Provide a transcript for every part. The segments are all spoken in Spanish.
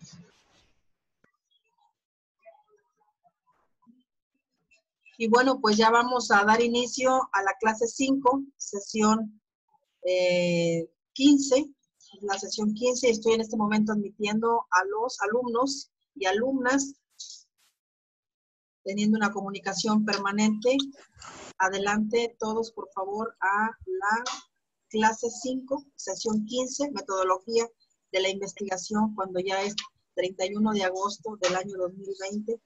Y bueno, pues ya vamos a dar inicio a la clase 5, sesión 15, la sesión 15. Estoy en este momento admitiendo a los alumnos y alumnas, teniendo una comunicación permanente. Adelante todos, por favor, a la clase 5, sesión 15, metodología de la investigación, cuando ya es 31 de agosto del año 2020.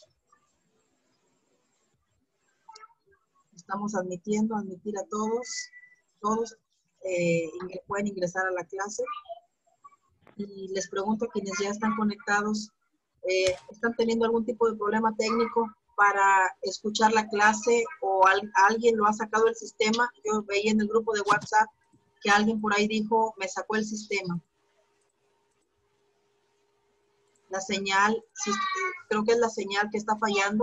Estamos admitir a todos pueden ingresar a la clase. Y les pregunto a quienes ya están conectados, ¿están teniendo algún tipo de problema técnico para escuchar la clase o alguien lo ha sacado del sistema? Yo veía en el grupo de WhatsApp que alguien por ahí dijo, me sacó el sistema. La señal, sí, creo que es la señal que está fallando.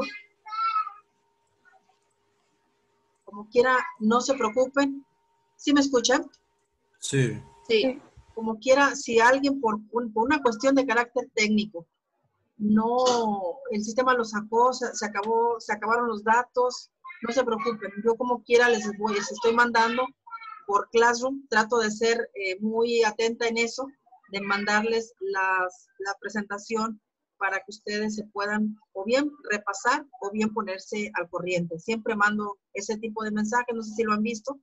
Como quiera, no se preocupen. ¿Sí me escuchan? Sí. Sí. Como quiera, si alguien por una cuestión de carácter técnico, no, el sistema lo sacó, se acabaron los datos, no se preocupen. Yo como quiera les estoy mandando por Classroom, trato de ser muy atenta en eso, de mandarles la presentación para que ustedes se puedan o bien repasar o bien ponerse al corriente. Siempre mando ese tipo de mensajes, no sé si lo han visto.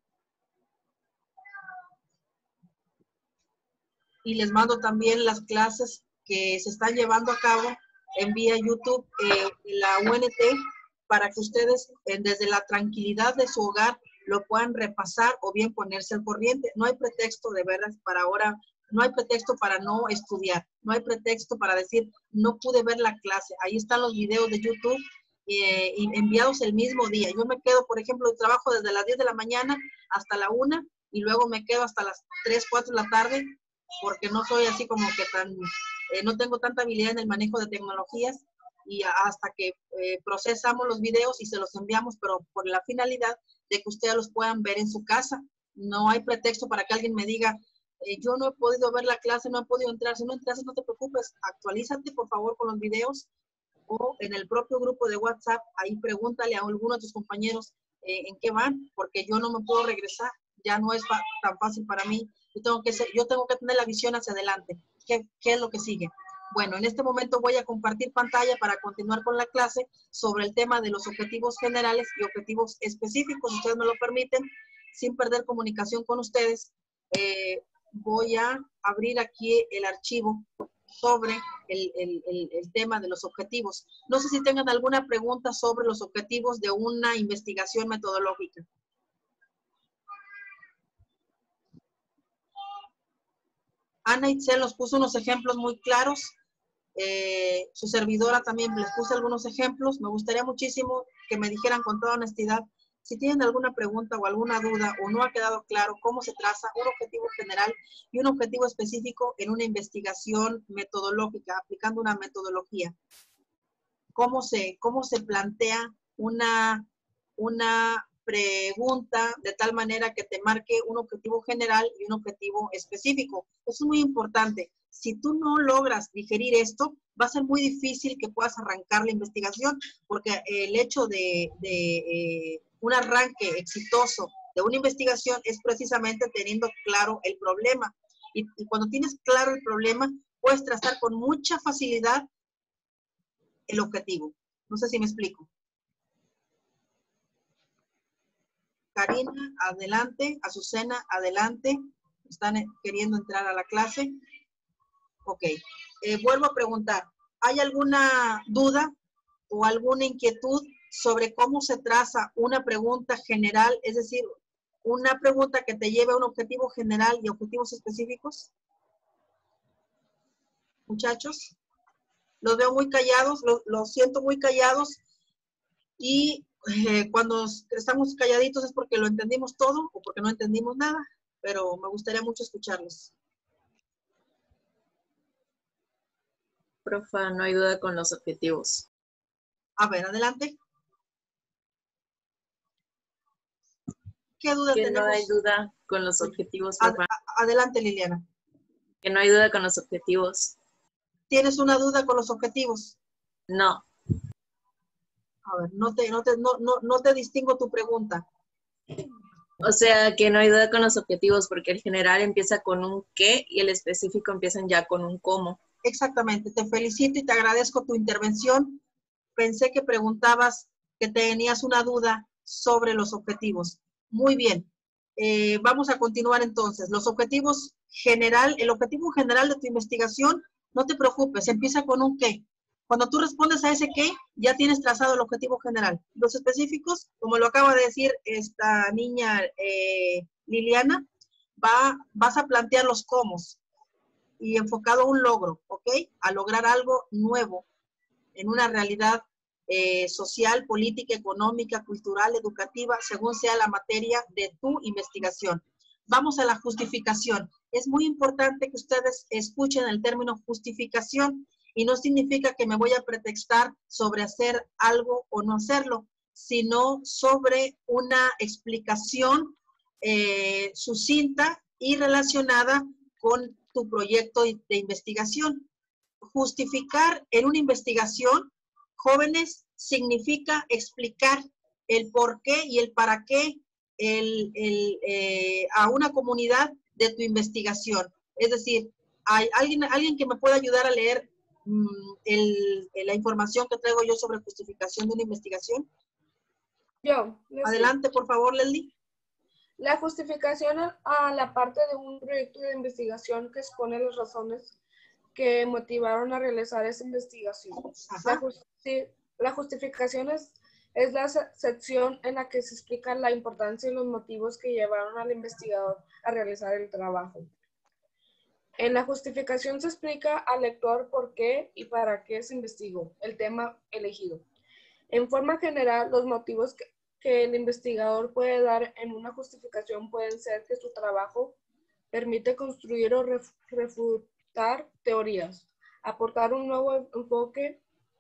Y les mando también las clases que se están llevando a cabo en vía YouTube, la UNT, para que ustedes desde la tranquilidad de su hogar lo puedan repasar o bien ponerse al corriente. No hay pretexto de veras para ahora, no hay pretexto para no estudiar, no hay pretexto para decir, no pude ver la clase. Ahí están los videos de YouTube enviados el mismo día. Yo me quedo, por ejemplo, trabajo desde las 10 de la mañana hasta la 1 y luego me quedo hasta las 3, 4 de la tarde, porque no soy así como que no tengo tanta habilidad en el manejo de tecnologías, y hasta que procesamos los videos y se los enviamos, pero por la finalidad de que ustedes los puedan ver en su casa. No hay pretexto para que alguien me diga, yo no he podido ver la clase, no he podido entrar. Si no entras, no te preocupes, actualízate por favor con los videos, o en el propio grupo de WhatsApp, ahí pregúntale a alguno de tus compañeros en qué van, porque yo no me puedo regresar, ya no es tan fácil para mí. Yo tengo que tener la visión hacia adelante. ¿Qué es lo que sigue? Bueno, en este momento voy a compartir pantalla para continuar con la clase sobre el tema de los objetivos generales y objetivos específicos. Si ustedes me lo permiten, sin perder comunicación con ustedes, voy a abrir aquí el archivo sobre el tema de los objetivos. No sé si tengan alguna pregunta sobre los objetivos de una investigación metodológica. Ana Itzel nos puso unos ejemplos muy claros. Su servidora también les puse algunos ejemplos. Me gustaría muchísimo que me dijeran con toda honestidad si tienen alguna pregunta o alguna duda o no ha quedado claro cómo se traza un objetivo general y un objetivo específico en una investigación metodológica, aplicando una metodología. ¿Cómo se plantea una pregunta de tal manera que te marque un objetivo general y un objetivo específico? Eso es muy importante. Si tú no logras digerir esto, va a ser muy difícil que puedas arrancar la investigación, porque el hecho de un arranque exitoso de una investigación es precisamente teniendo claro el problema. Y cuando tienes claro el problema, puedes trazar con mucha facilidad el objetivo. No sé si me explico. Karina, adelante. Azucena, adelante. ¿Están queriendo entrar a la clase? Ok. Vuelvo a preguntar. ¿Hay alguna duda o alguna inquietud sobre cómo se traza una pregunta general? Es decir, una pregunta que te lleve a un objetivo general y objetivos específicos. Muchachos, los veo muy callados, los siento muy callados, y cuando estamos calladitos es porque lo entendimos todo o porque no entendimos nada, pero me gustaría mucho escucharlos. Profa, no hay duda con los objetivos. A ver, adelante. ¿Qué duda tenemos? Que no hay duda con los objetivos, profa. Adelante, Liliana. Que no hay duda con los objetivos. ¿Tienes una duda con los objetivos? No. A ver, no te distingo tu pregunta. O sea, que no hay duda con los objetivos porque el general empieza con un qué y el específico empiezan ya con un cómo. Exactamente, te felicito y te agradezco tu intervención. Pensé que preguntabas, que tenías una duda sobre los objetivos. Muy bien, vamos a continuar entonces. Los objetivos general, el objetivo general de tu investigación, no te preocupes, empieza con un qué. Cuando tú respondes a ese qué, ya tienes trazado el objetivo general. Los específicos, como lo acaba de decir esta niña Liliana, vas a plantear los cómo y enfocado a un logro, ¿ok? A lograr algo nuevo en una realidad social, política, económica, cultural, educativa, según sea la materia de tu investigación. Vamos a la justificación. Es muy importante que ustedes escuchen el término justificación y no significa que me voy a pretextar sobre hacer algo o no hacerlo, sino sobre una explicación sucinta y relacionada con tu proyecto de investigación. Justificar en una investigación, jóvenes, significa explicar el por qué y el para qué a una comunidad de tu investigación. Es decir, ¿hay alguien que me pueda ayudar a leer la información que traigo yo sobre justificación de una investigación? Yo. Adelante, por favor, Leslie. La justificación a la parte de un proyecto de investigación que expone las razones que motivaron a realizar esa investigación. La justificación es la sección en la que se explica la importancia y los motivos que llevaron al investigador a realizar el trabajo. En la justificación se explica al lector por qué y para qué se investigó el tema elegido. En forma general, los motivos que el investigador puede dar en una justificación pueden ser que su trabajo permite construir o refutar teorías, aportar un nuevo enfoque,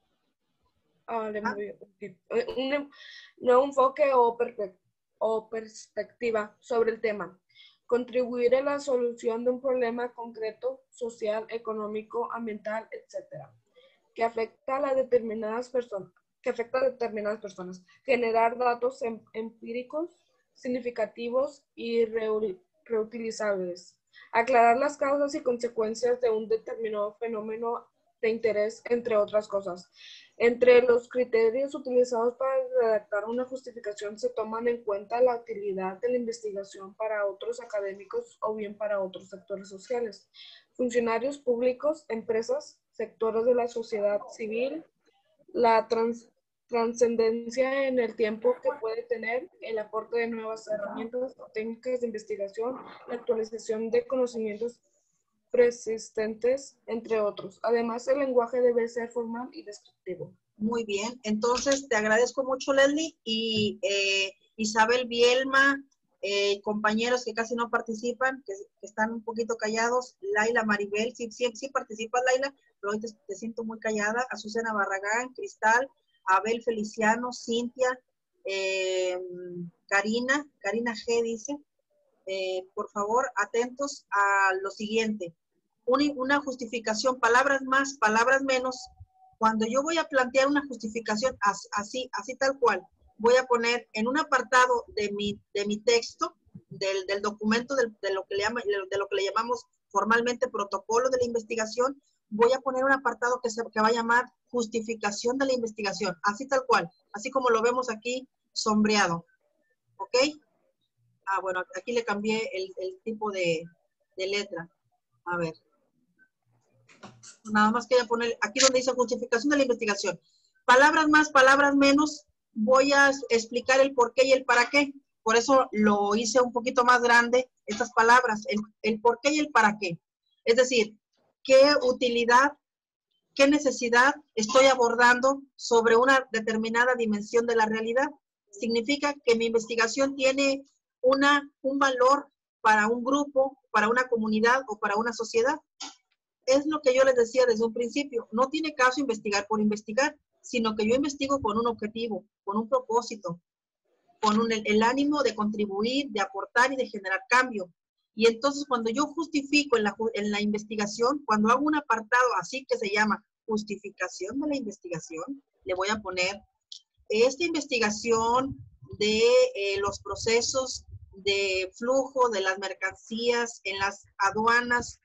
nuevo enfoque o perspectiva sobre el tema, contribuir en la solución de un problema concreto, social, económico, ambiental, etc., que afecta a determinadas personas, generar datos empíricos significativos y reutilizables, aclarar las causas y consecuencias de un determinado fenómeno de interés, entre otras cosas. Entre los criterios utilizados para redactar una justificación se toman en cuenta la utilidad de la investigación para otros académicos o bien para otros sectores sociales, funcionarios públicos, empresas, sectores de la sociedad civil, la trascendencia en el tiempo que puede tener, el aporte de nuevas herramientas o técnicas de investigación, la actualización de conocimientos persistentes, entre otros. Además, el lenguaje debe ser formal y descriptivo. Muy bien, entonces te agradezco mucho, Leslie, y Isabel, Bielma, compañeros que casi no participan, que están un poquito callados, Laila, Maribel, sí participas, Laila, pero hoy te siento muy callada, Azucena Barragán, Cristal, Abel Feliciano, Cintia, Karina G dice, por favor, atentos a lo siguiente, una justificación, palabras más, palabras menos. Cuando yo voy a plantear una justificación así tal cual, voy a poner en un apartado de mi texto, del documento, de lo que le llamamos formalmente protocolo de la investigación, voy a poner un apartado que va a llamar justificación de la investigación, así tal cual, así como lo vemos aquí sombreado. ¿Ok? Bueno, aquí le cambié el tipo de letra. A ver. Nada más quería poner aquí donde dice justificación de la investigación. Palabras más, palabras menos, voy a explicar el por qué y el para qué. Por eso lo hice un poquito más grande, estas palabras, el por qué y el para qué. Es decir, qué utilidad, qué necesidad estoy abordando sobre una determinada dimensión de la realidad. Significa que mi investigación tiene un valor para un grupo, para una comunidad o para una sociedad. Es lo que yo les decía desde un principio, no tiene caso investigar por investigar, sino que yo investigo con un objetivo, con un propósito, con el ánimo de contribuir, de aportar y de generar cambio. Y entonces cuando yo justifico en la investigación, cuando hago un apartado así que se llama justificación de la investigación, le voy a poner esta investigación de los procesos de flujo de las mercancías en las aduanas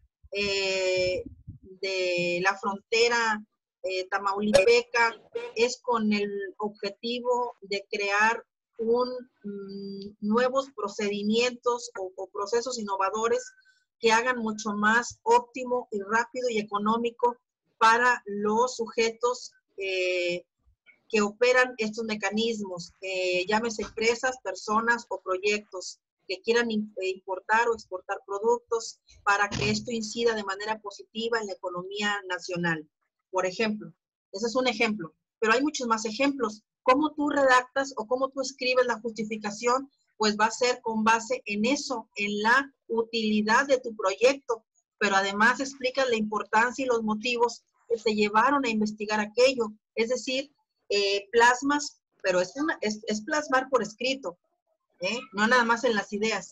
de la frontera tamaulipeca es con el objetivo de crear nuevos procedimientos o procesos innovadores que hagan mucho más óptimo y rápido y económico para los sujetos que operan estos mecanismos, llámese empresas, personas o proyectos que quieran importar o exportar productos para que esto incida de manera positiva en la economía nacional. Por ejemplo, ese es un ejemplo, pero hay muchos más ejemplos. Cómo tú redactas o cómo tú escribes la justificación, pues va a ser con base en eso, en la utilidad de tu proyecto, pero además explicas la importancia y los motivos que te llevaron a investigar aquello. Es decir, plasmas, pero es plasmar por escrito, no nada más en las ideas.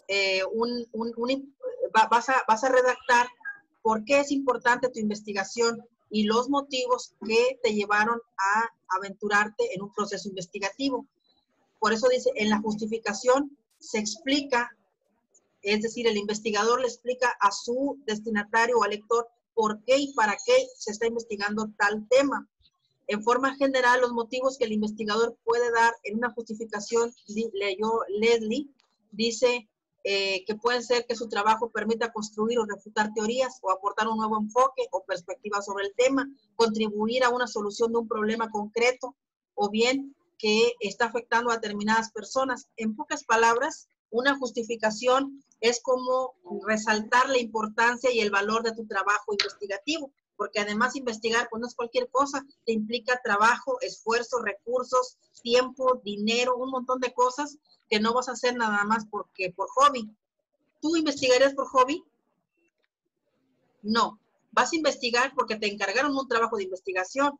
Vas a redactar por qué es importante tu investigación y los motivos que te llevaron a aventurarte en un proceso investigativo. Por eso dice, en la justificación se explica, es decir, el investigador le explica a su destinatario o al lector por qué y para qué se está investigando tal tema. En forma general, los motivos que el investigador puede dar en una justificación, leyó Leslie, dice que puede ser que su trabajo permita construir o refutar teorías o aportar un nuevo enfoque o perspectiva sobre el tema, contribuir a una solución de un problema concreto o bien que está afectando a determinadas personas. En pocas palabras, una justificación es como resaltar la importancia y el valor de tu trabajo investigativo, porque además investigar pues no es cualquier cosa, te implica trabajo, esfuerzo, recursos, tiempo, dinero, un montón de cosas que no vas a hacer nada más por hobby. ¿Tú investigarías por hobby? No. Vas a investigar porque te encargaron un trabajo de investigación.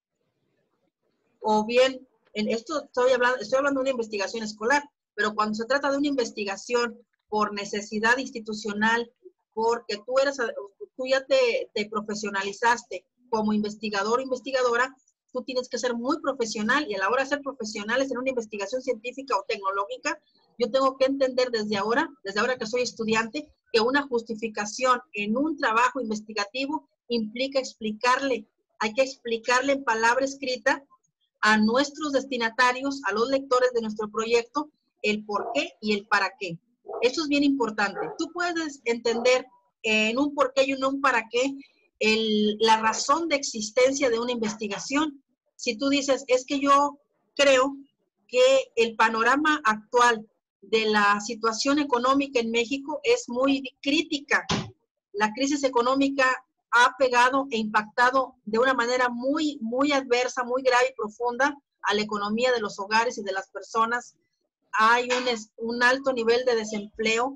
O bien, en esto estoy hablando de una investigación escolar, pero cuando se trata de una investigación por necesidad institucional, porque tú ya te profesionalizaste como investigador o investigadora, tú tienes que ser muy profesional y a la hora de ser profesionales en una investigación científica o tecnológica, yo tengo que entender desde ahora que soy estudiante, que una justificación en un trabajo investigativo implica hay que explicarle en palabra escrita a nuestros destinatarios, a los lectores de nuestro proyecto, el por qué y el para qué. Esto es bien importante. Tú puedes entender en un por qué y en un para qué la razón de existencia de una investigación. Si tú dices, es que yo creo que el panorama actual de la situación económica en México es muy crítica. La crisis económica ha pegado e impactado de una manera muy, muy adversa, muy grave y profunda a la economía de los hogares y de las personas. Hay un alto nivel de desempleo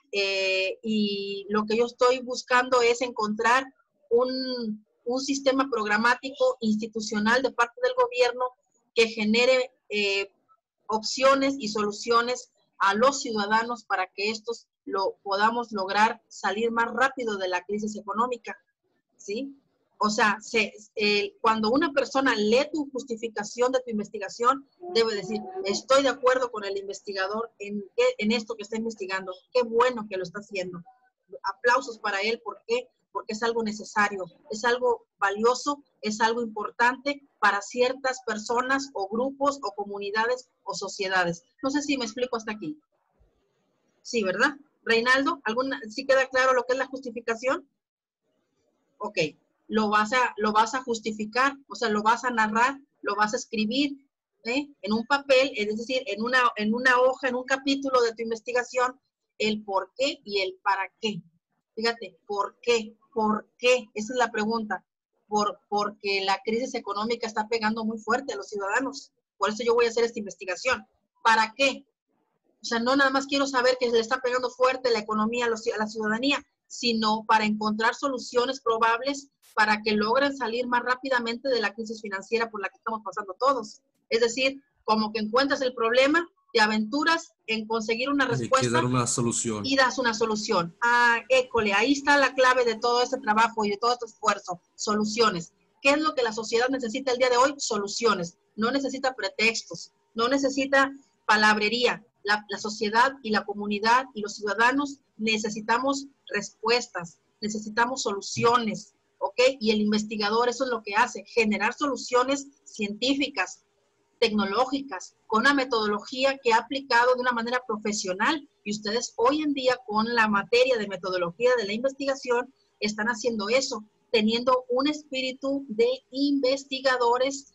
y lo que yo estoy buscando es encontrar un sistema programático institucional de parte del gobierno que genere opciones y soluciones a los ciudadanos para que estos podamos lograr salir más rápido de la crisis económica, ¿sí? O sea, cuando una persona lee tu justificación de tu investigación, debe decir, estoy de acuerdo con el investigador en esto que está investigando. Qué bueno que lo está haciendo. Aplausos para él. ¿Por qué? Porque es algo necesario, es algo valioso, es algo importante para ciertas personas o grupos o comunidades o sociedades. No sé si me explico hasta aquí. Sí, ¿verdad? Reinaldo, ¿sí queda claro lo que es la justificación? Ok. Lo vas a justificar, o sea, lo vas a narrar, lo vas a escribir en un papel, es decir, en una hoja, en un capítulo de tu investigación, el por qué y el para qué. Fíjate, ¿por qué? ¿Por qué? Esa es la pregunta. Porque la crisis económica está pegando muy fuerte a los ciudadanos. Por eso yo voy a hacer esta investigación. ¿Para qué? O sea, no nada más quiero saber que le está pegando fuerte la economía a la ciudadanía, sino para encontrar soluciones probables para que logren salir más rápidamente de la crisis financiera por la que estamos pasando todos. Es decir, como que encuentras el problema, te aventuras en conseguir una respuesta. Hay que dar una solución. Y das una solución. Ah, école, ahí está la clave de todo este trabajo y de todo este esfuerzo. Soluciones. ¿Qué es lo que la sociedad necesita el día de hoy? Soluciones. No necesita pretextos, no necesita palabrería. La sociedad y la comunidad y los ciudadanos necesitamos respuestas, necesitamos soluciones, ¿ok? Y el investigador eso es lo que hace, generar soluciones científicas, tecnológicas, con una metodología que ha aplicado de una manera profesional. Y ustedes hoy en día con la materia de metodología de la investigación están haciendo eso, teniendo un espíritu de investigadores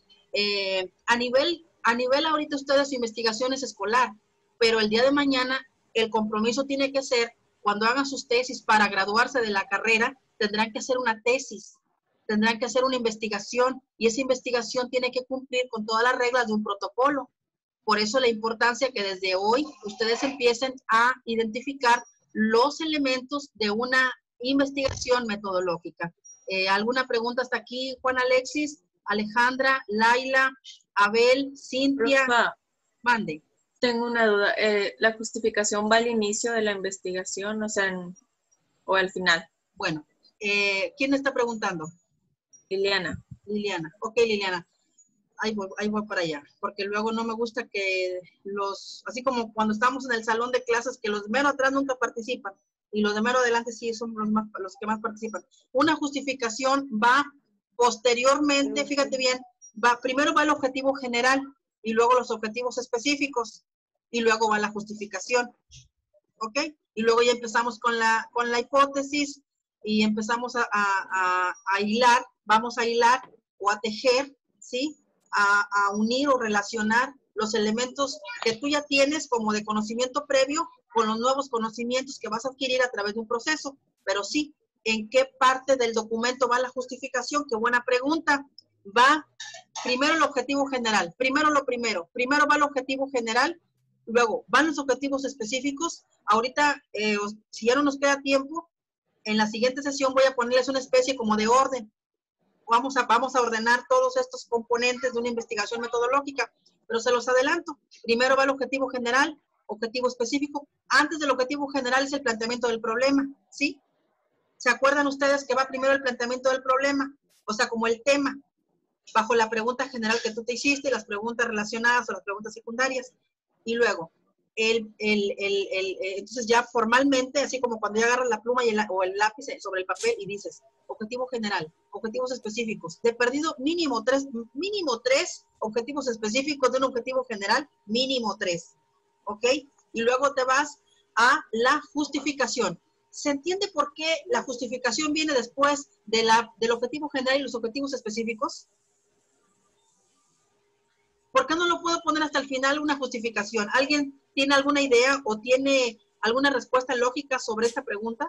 a nivel ahorita ustedes su investigación es escolar, pero el día de mañana el compromiso tiene que ser, cuando hagan sus tesis para graduarse de la carrera, tendrán que hacer una tesis, tendrán que hacer una investigación, y esa investigación tiene que cumplir con todas las reglas de un protocolo. Por eso la importancia que desde hoy ustedes empiecen a identificar los elementos de una investigación metodológica. ¿Alguna pregunta hasta aquí, Juan Alexis, Alejandra, Laila, Abel, Cintia? Profa, Mande. tengo una duda. ¿La justificación va al inicio de la investigación, o sea, o al final? Bueno, ¿quién está preguntando? Liliana. Liliana. Ok, Liliana. Ahí voy para allá, porque luego no me gusta que así como cuando estamos en el salón de clases, que los de mero atrás nunca participan, y los de mero adelante sí son los que más participan. Una justificación va posteriormente, fíjate bien, primero va el objetivo general, y luego los objetivos específicos, y luego va la justificación, ¿ok? Y luego ya empezamos con la hipótesis, y empezamos a hilar, vamos a hilar o a tejer, ¿sí? A unir o relacionar los elementos que tú ya tienes como de conocimiento previo con los nuevos conocimientos que vas a adquirir a través de un proceso. Pero sí, ¿en qué parte del documento va la justificación? Qué buena pregunta. Va primero el objetivo general, primero va el objetivo general, luego van los objetivos específicos. Ahorita, si ya no nos queda tiempo, en la siguiente sesión voy a ponerles una especie como de orden. Vamos a ordenar todos estos componentes de una investigación metodológica, pero se los adelanto. Primero va el objetivo general, objetivo específico. Antes del objetivo general es el planteamiento del problema, ¿sí? ¿Se acuerdan ustedes que va primero el planteamiento del problema? O sea, como el tema, bajo la pregunta general que tú te hiciste, las preguntas relacionadas o las preguntas secundarias. Y luego, entonces ya formalmente, así como cuando ya agarras la pluma o el lápiz sobre el papel y dices, objetivo general, objetivos específicos, de perdido mínimo tres objetivos específicos de un objetivo general, mínimo 3, ¿ok? Y luego te vas a la justificación. ¿Se entiende por qué la justificación viene después del objetivo general y los objetivos específicos? ¿Por qué no lo puedo poner hasta el final una justificación? ¿Alguien tiene alguna idea o tiene alguna respuesta lógica sobre esta pregunta?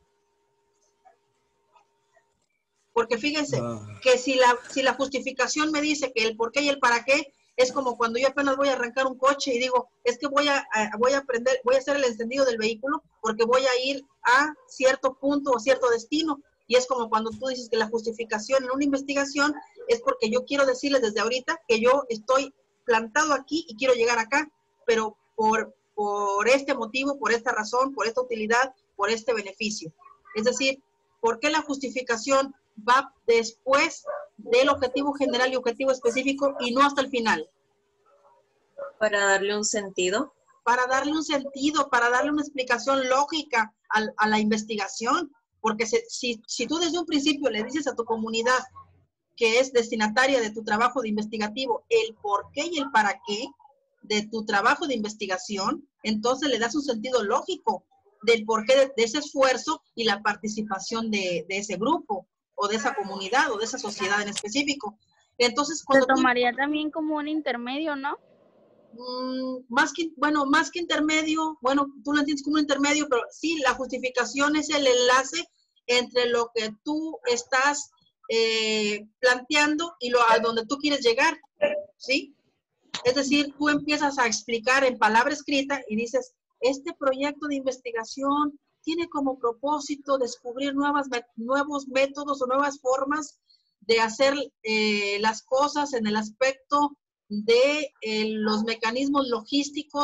Porque fíjense que si la justificación me dice que el por qué y el para qué, es como cuando yo apenas voy a arrancar un coche y digo, es que voy a hacer el encendido del vehículo porque voy a ir a cierto punto o cierto destino. Y es como cuando tú dices que la justificación en una investigación es porque yo quiero decirles desde ahorita que yo estoy plantado aquí y quiero llegar acá, pero por este motivo, por esta razón, por esta utilidad, por este beneficio. Es decir, ¿por qué la justificación va después del objetivo general y objetivo específico y no hasta el final? Para darle un sentido. Para darle un sentido, para darle una explicación lógica a la investigación. Porque si tú desde un principio le dices a tu comunidad que es destinataria de tu trabajo de investigativo el por qué y el para qué de tu trabajo de investigación, entonces le das un sentido lógico del porqué de ese esfuerzo y la participación de ese grupo o de esa comunidad o de esa sociedad en específico. Entonces, cuando se tomaría también como un intermedio, ¿no? Más que intermedio, bueno, tú lo entiendes como un intermedio, pero sí, la justificación es el enlace entre lo que tú estás planteando y a donde tú quieres llegar, ¿sí? Es decir, tú empiezas a explicar en palabra escrita y dices, este proyecto de investigación tiene como propósito descubrir nuevos métodos o nuevas formas de hacer las cosas en el aspecto de los mecanismos logísticos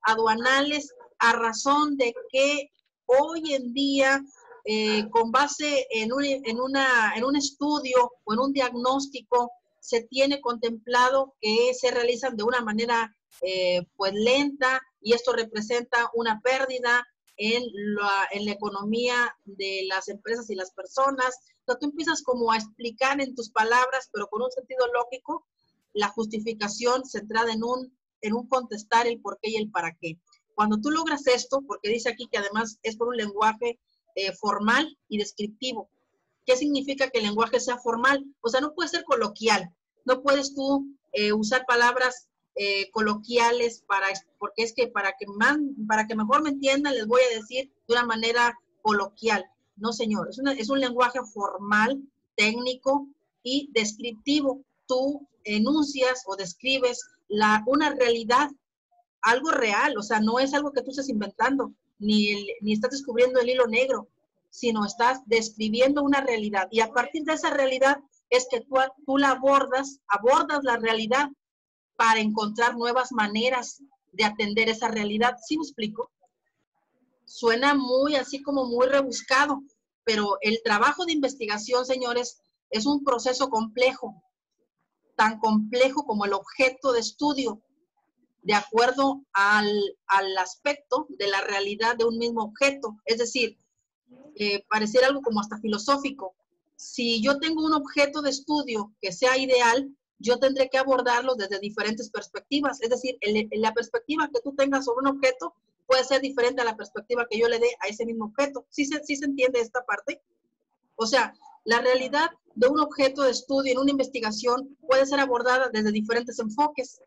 aduanales a razón de que hoy en día, con base en un estudio o en un diagnóstico, se tiene contemplado que se realizan de una manera pues lenta, y esto representa una pérdida en la economía de las empresas y las personas. Entonces tú empiezas como a explicar en tus palabras, pero con un sentido lógico, la justificación centrada en un contestar el por qué y el para qué. Cuando tú logras esto, porque dice aquí que además es por un lenguaje formal y descriptivo. ¿Qué significa que el lenguaje sea formal? O sea, no puede ser coloquial. No puedes tú usar palabras coloquiales porque es que para que mejor me entiendan les voy a decir de una manera coloquial. No, señor, es un lenguaje formal, técnico y descriptivo. Tú enuncias o describes una realidad, algo real, o sea, no es algo que tú estés inventando, ni estás descubriendo el hilo negro, sino estás describiendo una realidad, y a partir de esa realidad es que tú la abordas la realidad para encontrar nuevas maneras de atender esa realidad. ¿Sí me explico? Suena muy así como muy rebuscado, pero el trabajo de investigación, señores, es un proceso complejo, tan complejo como el objeto de estudio, de acuerdo al aspecto de la realidad de un mismo objeto. Es decir, pareciera algo como hasta filosófico. Si yo tengo un objeto de estudio que sea ideal, yo tendré que abordarlo desde diferentes perspectivas. Es decir, la perspectiva que tú tengas sobre un objeto puede ser diferente a la perspectiva que yo le dé a ese mismo objeto. ¿Sí se entiende esta parte? O sea, la realidad de un objeto de estudio en una investigación puede ser abordada desde diferentes enfoques.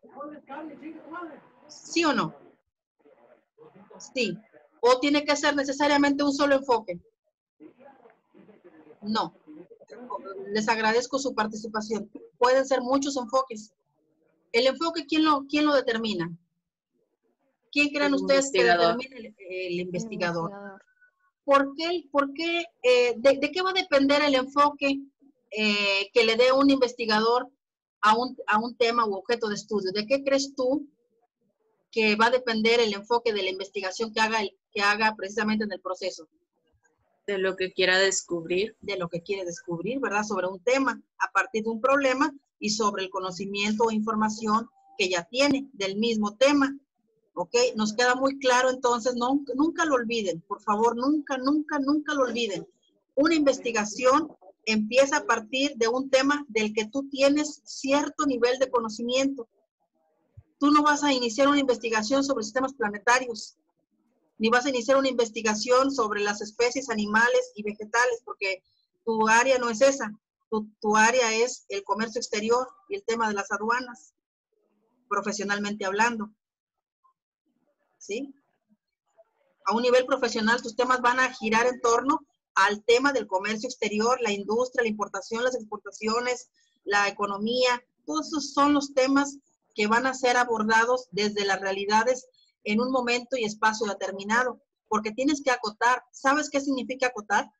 ¿Sí o no? Sí. ¿O tiene que ser necesariamente un solo enfoque? No. Les agradezco su participación. Pueden ser muchos enfoques. ¿El enfoque quién lo determina? ¿Quién creen ustedes que determine el investigador? ¿Por qué, de qué va a depender el enfoque que le dé un investigador a un tema u objeto de estudio? ¿De qué crees tú que va a depender el enfoque de la investigación que haga precisamente en el proceso? De lo que quiera descubrir. De lo que quiere descubrir, ¿verdad? Sobre un tema, a partir de un problema y sobre el conocimiento o información que ya tiene del mismo tema. ¿Ok? Nos queda muy claro, entonces, nunca lo olviden, por favor, nunca lo olviden. Una investigación empieza a partir de un tema del que tú tienes cierto nivel de conocimiento. Tú no vas a iniciar una investigación sobre sistemas planetarios, ni vas a iniciar una investigación sobre las especies animales y vegetales, porque tu área no es esa. Tu área es el comercio exterior y el tema de las aduanas, profesionalmente hablando. ¿Sí? A un nivel profesional, tus temas van a girar en torno al tema del comercio exterior, la industria, la importación, las exportaciones, la economía. Todos esos son los temas que van a ser abordados desde las realidades en un momento y espacio determinado, porque tienes que acotar. ¿Sabes qué significa acotar?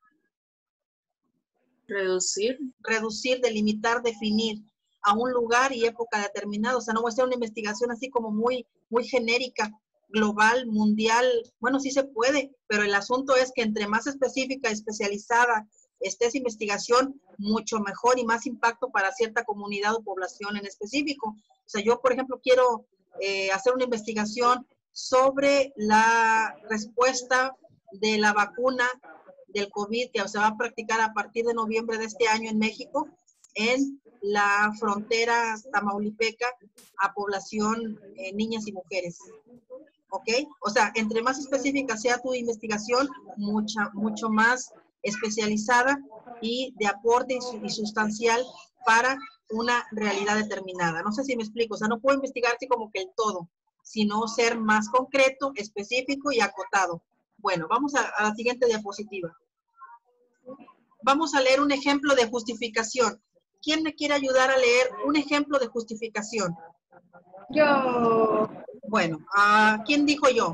Reducir. Reducir, delimitar, definir a un lugar y época determinada. O sea, no voy a hacer una investigación así como muy genérica, global, mundial. Bueno, sí se puede, pero el asunto es que entre más específica, especializada esté esa investigación, mucho mejor y más impacto para cierta comunidad o población en específico. O sea, yo, por ejemplo, quiero hacer una investigación sobre la respuesta de la vacuna del COVID que se va a practicar a partir de noviembre de este año en México, en la frontera tamaulipeca, a población niñas y mujeres. ¿Ok? O sea, entre más específica sea tu investigación, mucho más especializada y de aporte y sustancial para una realidad determinada. No sé si me explico. O sea, no puedo investigar así como que el todo, sino ser más concreto, específico y acotado. Bueno, vamos a la siguiente diapositiva. Vamos a leer un ejemplo de justificación. ¿Quién me quiere ayudar a leer un ejemplo de justificación? Yo. Bueno, ¿quién dijo yo?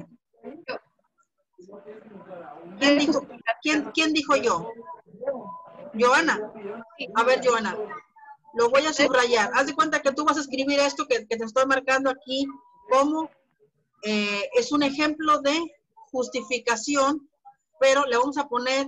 ¿Quién dijo yo? Joana. A ver, Joana, lo voy a subrayar. Haz de cuenta que tú vas a escribir esto que te estoy marcando aquí como es un ejemplo de justificación, pero le vamos a poner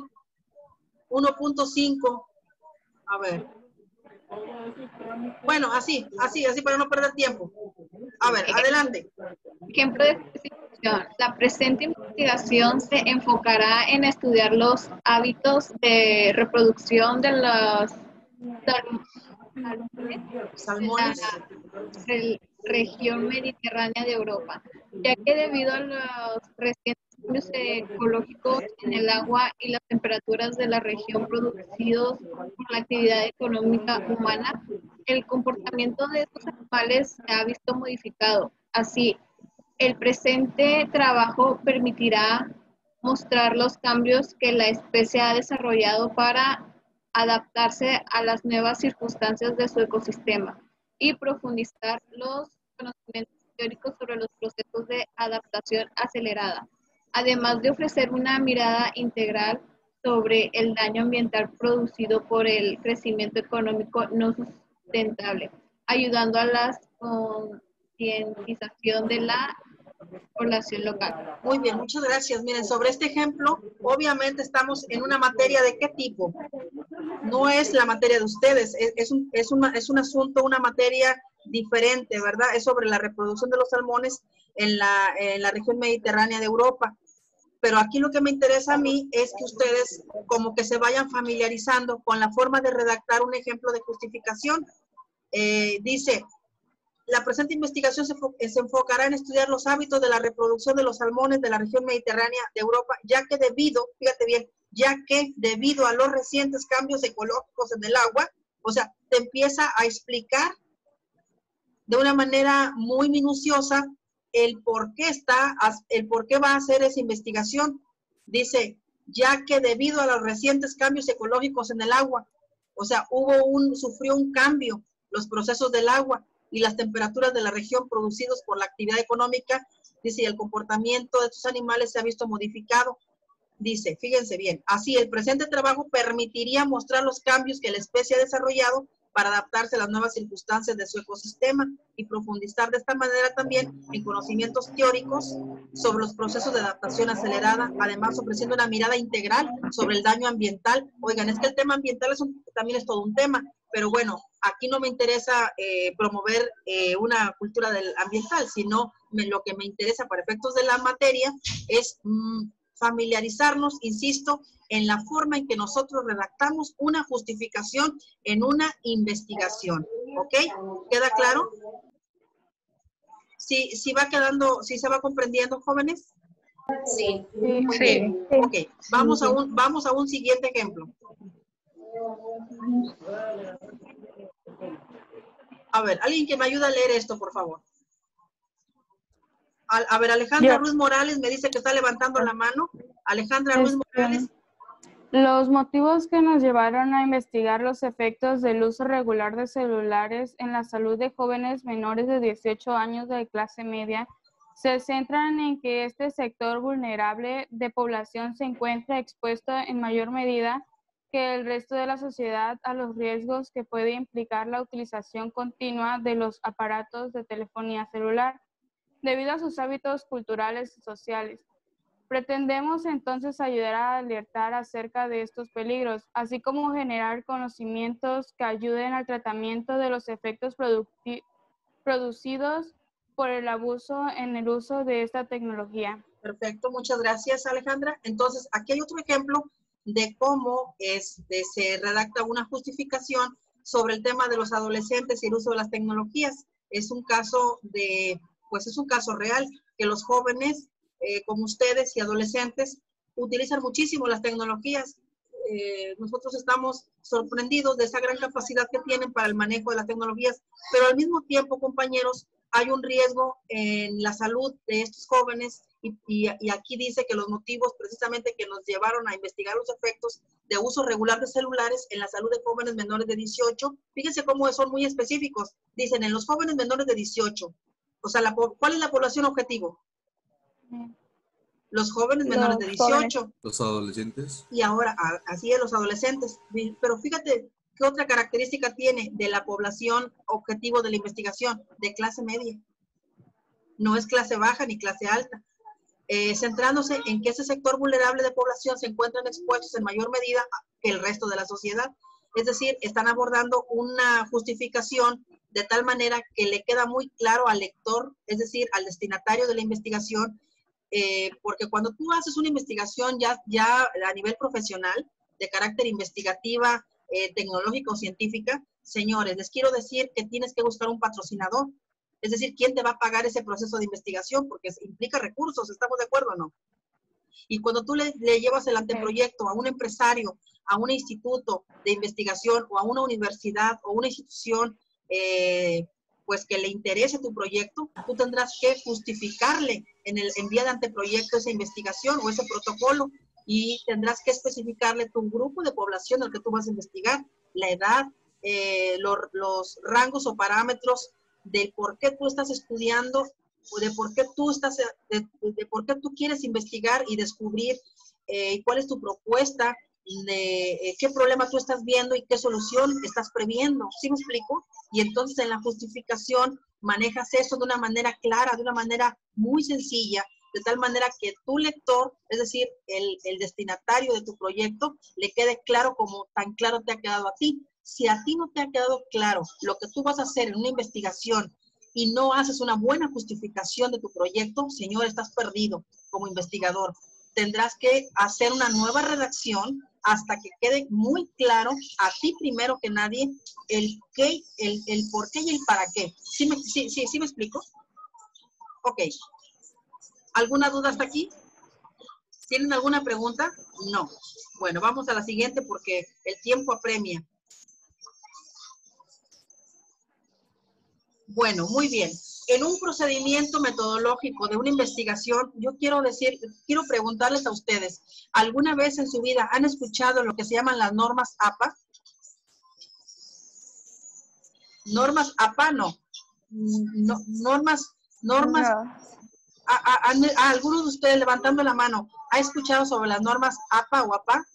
1.5. A ver. Bueno, así para no perder tiempo. A ver, adelante. Ejemplo de justificación. La presente investigación se enfocará en estudiar los hábitos de reproducción de los Salmones. región mediterránea de Europa, ya que debido a los recientes cambios ecológicos en el agua y las temperaturas de la región producidos por la actividad económica humana, el comportamiento de estos animales se ha visto modificado. Así, el presente trabajo permitirá mostrar los cambios que la especie ha desarrollado para adaptarse a las nuevas circunstancias de su ecosistema y profundizar los conocimientos teóricos sobre los procesos de adaptación acelerada, además de ofrecer una mirada integral sobre el daño ambiental producido por el crecimiento económico no sustentable, ayudando a la concientización de la población local. Muy bien, muchas gracias. Miren, sobre este ejemplo, obviamente estamos en una materia de qué tipo. No es la materia de ustedes, es un asunto, una materia diferente, ¿verdad? Es sobre la reproducción de los salmones en la región mediterránea de Europa. Pero aquí lo que me interesa a mí es que ustedes como que se vayan familiarizando con la forma de redactar un ejemplo de justificación. Dice, la presente investigación se enfocará en estudiar los hábitos de la reproducción de los salmones de la región mediterránea de Europa, ya que debido a los recientes cambios ecológicos en el agua, o sea, te empieza a explicar de una manera muy minuciosa el por qué va a hacer esa investigación. Dice, ya que debido a los recientes cambios ecológicos en el agua, o sea, sufrió un cambio los procesos del agua y las temperaturas de la región producidos por la actividad económica, dice, y el comportamiento de estos animales se ha visto modificado. Dice, fíjense bien, así el presente trabajo permitiría mostrar los cambios que la especie ha desarrollado para adaptarse a las nuevas circunstancias de su ecosistema y profundizar de esta manera también en conocimientos teóricos sobre los procesos de adaptación acelerada, además ofreciendo una mirada integral sobre el daño ambiental. Oigan, es que el tema ambiental también es todo un tema, pero bueno, aquí no me interesa promover una cultura ambiental, sino lo que me interesa para efectos de la materia es familiarizarnos, insisto, en la forma en que nosotros redactamos una justificación en una investigación. ¿Ok? ¿Queda claro? ¿Sí se va comprendiendo, jóvenes? Sí. Muy bien. Ok, vamos a un siguiente ejemplo. A ver, alguien que me ayude a leer esto, por favor. A ver, Alejandra Ruiz Morales me dice que está levantando la mano. Alejandra Ruiz Morales. Los motivos que nos llevaron a investigar los efectos del uso regular de celulares en la salud de jóvenes menores de 18 años de clase media se centran en que este sector vulnerable de población se encuentra expuesto en mayor medida que el resto de la sociedad a los riesgos que puede implicar la utilización continua de los aparatos de telefonía celular, debido a sus hábitos culturales y sociales. Pretendemos entonces ayudar a alertar acerca de estos peligros, así como generar conocimientos que ayuden al tratamiento de los efectos producidos por el abuso en el uso de esta tecnología. Perfecto, muchas gracias, Alejandra. Entonces, aquí hay otro ejemplo de cómo se redacta una justificación sobre el tema de los adolescentes y el uso de las tecnologías. Es un caso real, que los jóvenes como ustedes y adolescentes utilizan muchísimo las tecnologías. Nosotros estamos sorprendidos de esa gran capacidad que tienen para el manejo de las tecnologías, pero al mismo tiempo, compañeros, hay un riesgo en la salud de estos jóvenes y aquí dice que los motivos precisamente que nos llevaron a investigar los efectos de uso regular de celulares en la salud de jóvenes menores de 18, fíjense cómo son muy específicos. Dicen, en los jóvenes menores de 18, o sea, ¿cuál es la población objetivo? Los jóvenes menores de 18. Los adolescentes. Y ahora, así es, los adolescentes. Pero fíjate, ¿qué otra característica tiene de la población objetivo de la investigación? De clase media. no es clase baja ni clase alta. Centrándose en que ese sector vulnerable de población se encuentran expuestos en mayor medida que el resto de la sociedad. Es decir, están abordando una justificación de tal manera que le queda muy claro al lector, es decir, al destinatario de la investigación, porque cuando tú haces una investigación ya a nivel profesional, de carácter investigativa, tecnológica o científica, señores, les quiero decir que tienes que buscar un patrocinador. Es decir, ¿quién te va a pagar ese proceso de investigación? Porque implica recursos, ¿estamos de acuerdo o no? Y cuando tú le llevas el anteproyecto a un empresario, a un instituto de investigación o a una universidad o una institución, pues que le interese tu proyecto, tú tendrás que justificarle en vía de anteproyecto esa investigación o ese protocolo y tendrás que especificarle tu grupo de población al que tú vas a investigar, la edad, los rangos o parámetros del por qué tú estás estudiando o de por qué tú de por qué tú quieres investigar y descubrir cuál es tu propuesta, de qué problema tú estás viendo y qué solución estás previendo. ¿Sí me explico? Y entonces en la justificación manejas eso de una manera clara, de una manera muy sencilla, de tal manera que tu lector, es decir, el destinatario de tu proyecto, le quede claro como tan claro te ha quedado a ti. Si a ti no te ha quedado claro lo que tú vas a hacer en una investigación y no haces una buena justificación de tu proyecto, señor, estás perdido como investigador. Tendrás que hacer una nueva redacción hasta que quede muy claro a ti primero que nadie el qué, el por qué y el para qué. ¿Sí me explico? Ok. ¿Alguna duda hasta aquí? ¿Tienen alguna pregunta? No. Bueno, vamos a la siguiente porque el tiempo apremia. Bueno, muy bien. En un procedimiento metodológico de una investigación, yo quiero preguntarles a ustedes, ¿alguna vez en su vida han escuchado lo que se llaman las normas APA? Normas APA, no. Normas. No. A algunos de ustedes levantando la mano, ¿ha escuchado sobre las normas APA o APA?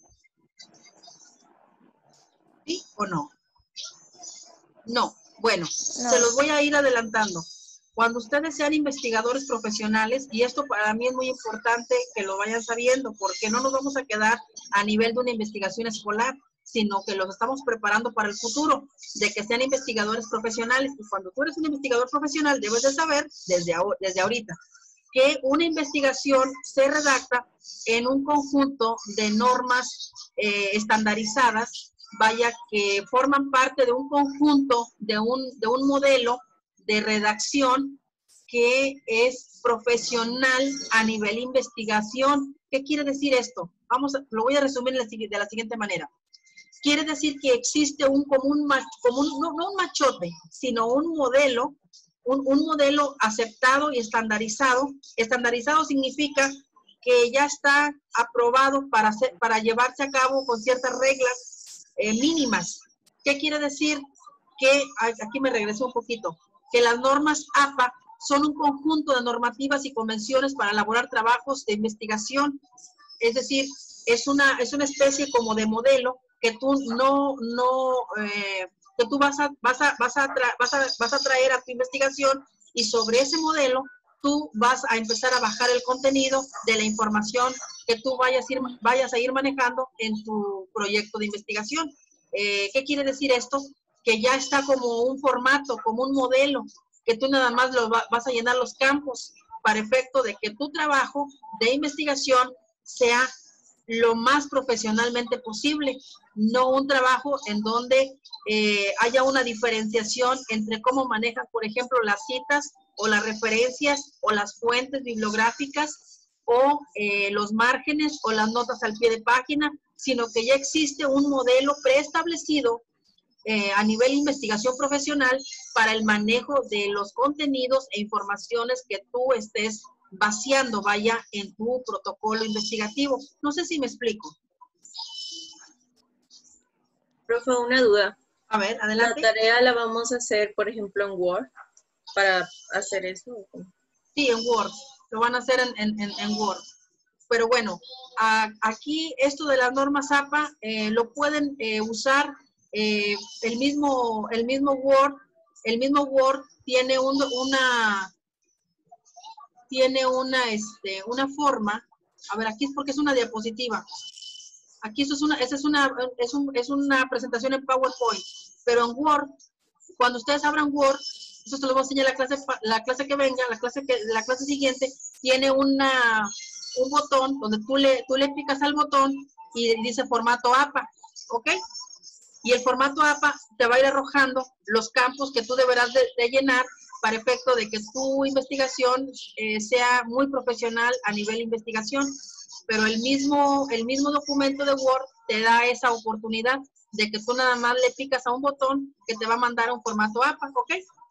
¿Sí o no? No. Bueno, se los voy a ir adelantando. Cuando ustedes sean investigadores profesionales, y esto para mí es muy importante que lo vayan sabiendo, porque no nos vamos a quedar a nivel de una investigación escolar, sino que los estamos preparando para el futuro, de que sean investigadores profesionales. Y cuando tú eres un investigador profesional, debes de saber desde ahorita que una investigación se redacta en un conjunto de normas estandarizadas, vaya, que forman parte de un conjunto, de un modelo de redacción que es profesional a nivel investigación. ¿Qué quiere decir esto? Lo voy a resumir de la siguiente manera. Quiere decir que existe no un machote, sino un modelo aceptado y estandarizado. Estandarizado significa que ya está aprobado para llevarse a cabo con ciertas reglas mínimas. ¿Qué quiere decir? Que, aquí me regreso un poquito, que las normas APA son un conjunto de normativas y convenciones para elaborar trabajos de investigación. Es decir, es una especie como de modelo que tú que tú vas a traer a tu investigación, y sobre ese modelo tú vas a empezar a bajar el contenido de la información que tú vayas a ir manejando en tu proyecto de investigación. ¿Qué quiere decir esto? Que ya está como un formato, como un modelo, que tú nada más vas a llenar los campos para efecto de que tu trabajo de investigación sea lo más profesionalmente posible, no un trabajo en donde haya una diferenciación entre cómo manejas, por ejemplo, las citas o las referencias o las fuentes bibliográficas o los márgenes o las notas al pie de página, sino que ya existe un modelo preestablecido a nivel de investigación profesional para el manejo de los contenidos e informaciones que tú estés vaciando, vaya, en tu protocolo investigativo. No sé si me explico. Profe, una duda. A ver, adelante. ¿La tarea la vamos a hacer, por ejemplo, en Word para hacer eso? Sí, en Word. Lo van a hacer en Word. Pero bueno, aquí esto de las normas APA lo pueden usar el mismo Word. El mismo Word tiene tiene una forma. A ver, aquí es porque es una diapositiva. Aquí esto es una presentación en PowerPoint, pero en Word, cuando ustedes abran Word, eso se lo voy a enseñar la clase que venga, la clase siguiente, tiene un botón donde tú le picas al botón y dice formato APA, ¿ok? Y el formato APA te va a ir arrojando los campos que tú deberás de llenar para efecto de que tu investigación sea muy profesional a nivel investigación. Pero el mismo documento de Word te da esa oportunidad de que tú nada más le picas a un botón que te va a mandar a un formato APA, ¿ok?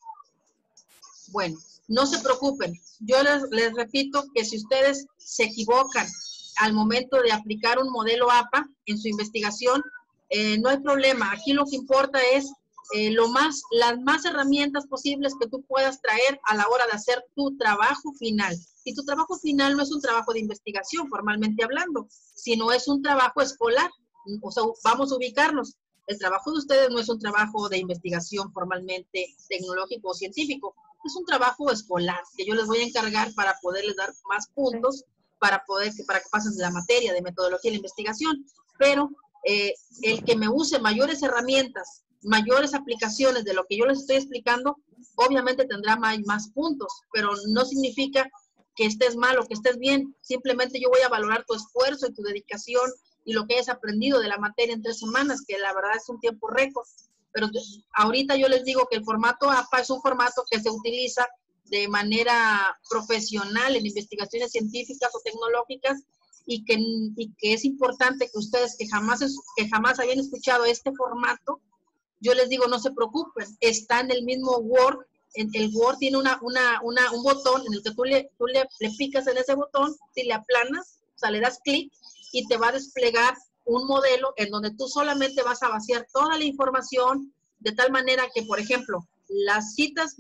Bueno, no se preocupen. Yo les repito que si ustedes se equivocan al momento de aplicar un modelo APA en su investigación, no hay problema. Aquí lo que importa es las más herramientas posibles que tú puedas traer a la hora de hacer tu trabajo final. Y tu trabajo final no es un trabajo de investigación, formalmente hablando, sino es un trabajo escolar. O sea, vamos a ubicarnos. El trabajo de ustedes no es un trabajo de investigación formalmente tecnológico o científico. Es un trabajo escolar que yo les voy a encargar para poderles dar más puntos para que pasen la materia de metodología de la investigación. Pero el que me use mayores herramientas, mayores aplicaciones de lo que yo les estoy explicando, obviamente tendrá más puntos, pero no significa que estés mal o que estés bien. Simplemente yo voy a valorar tu esfuerzo y tu dedicación y lo que hayas aprendido de la materia en 3 semanas, que la verdad es un tiempo récord. Pero ahorita yo les digo que el formato APA es un formato que se utiliza de manera profesional en investigaciones científicas o tecnológicas y que es importante que ustedes que jamás habían escuchado este formato, yo les digo, no se preocupen, está en el mismo Word. El Word tiene un botón en el que tú le picas en ese botón, si le aplanas, o sea, le das clic y te va a desplegar un modelo en donde tú solamente vas a vaciar toda la información de tal manera que, por ejemplo, las citas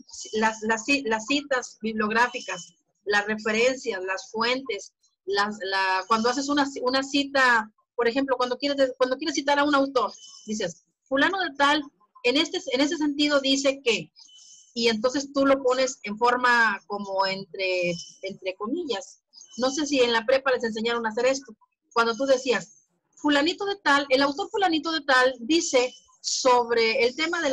bibliográficas, las referencias, las fuentes, cuando haces una cita, por ejemplo, cuando quieres citar a un autor, dices, fulano de tal, en ese sentido dice que, y entonces tú lo pones en forma como entre comillas. No sé si en la prepa les enseñaron a hacer esto. Cuando tú decías, fulanito de tal, el autor fulanito de tal dice sobre el tema de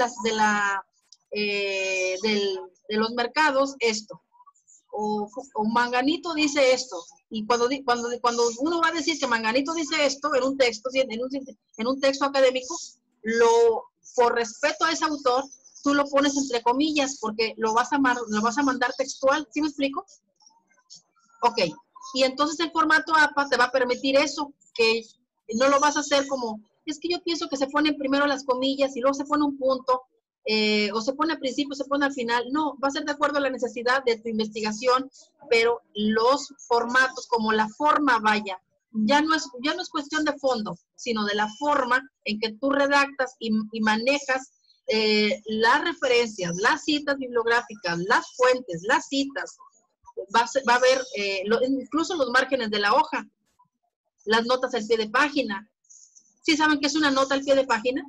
los mercados esto, o Manganito dice esto, y cuando uno va a decir que Manganito dice esto en un texto, en un texto académico, por respeto a ese autor, tú lo pones entre comillas, porque lo vas a mandar textual, ¿sí me explico? Ok, y entonces el formato APA te va a permitir eso, que no lo vas a hacer como, es que yo pienso que se ponen primero las comillas y luego se pone un punto, o se pone al principio, se pone al final. No, va a ser de acuerdo a la necesidad de tu investigación, pero los formatos, como la forma vaya, ya no es cuestión de fondo, sino de la forma en que tú redactas y manejas las referencias, las citas bibliográficas, las fuentes, las citas. Va a ver incluso los márgenes de la hoja, las notas al pie de página. ¿Sí saben qué es una nota al pie de página?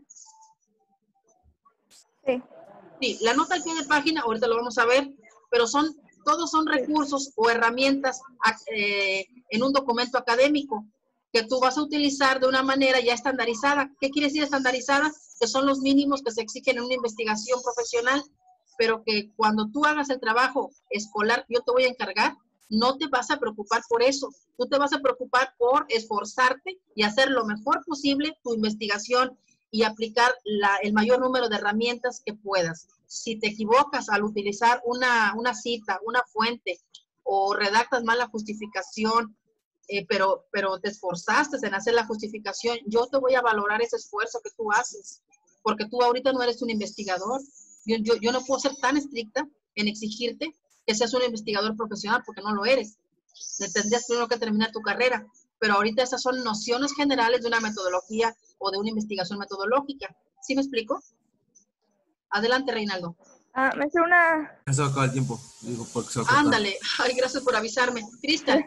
Sí. Sí, la nota al pie de página, ahorita lo vamos a ver, pero todos son recursos o herramientas en un documento académico que tú vas a utilizar de una manera ya estandarizada. ¿Qué quiere decir estandarizada? Que son los mínimos que se exigen en una investigación profesional, pero que cuando tú hagas el trabajo escolar que yo te voy a encargar, no te vas a preocupar por eso. Tú te vas a preocupar por esforzarte y hacer lo mejor posible tu investigación y aplicar el mayor número de herramientas que puedas. Si te equivocas al utilizar una cita, una fuente, o redactas mal la justificación, pero te esforzaste en hacer la justificación, yo te voy a valorar ese esfuerzo que tú haces, porque tú ahorita no eres un investigador. Yo no puedo ser tan estricta en exigirte que seas un investigador profesional, porque no lo eres. Tendrías primero que terminar tu carrera, pero ahorita esas son nociones generales de una metodología o de una investigación metodológica. ¿Sí me explico? Adelante, Reinaldo. Me hace una... Se acaba el tiempo. Digo, porque se acaba. Ándale. Ay, gracias por avisarme. Cristian.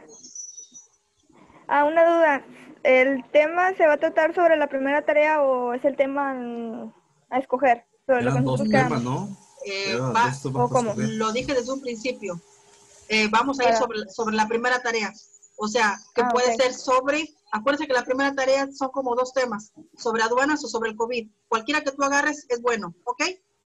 Una duda. ¿El tema se va a tratar sobre la primera tarea o es el tema a escoger? Sobre lo que Eran dos nosotros temas, queramos. ¿no? ¿O cómo? Lo dije desde un principio. vamos a ir sobre la primera tarea. O sea, que puede ser sobre, acuérdense que la primera tarea son como 2 temas, sobre aduanas o sobre el COVID. Cualquiera que tú agarres es bueno, ¿ok?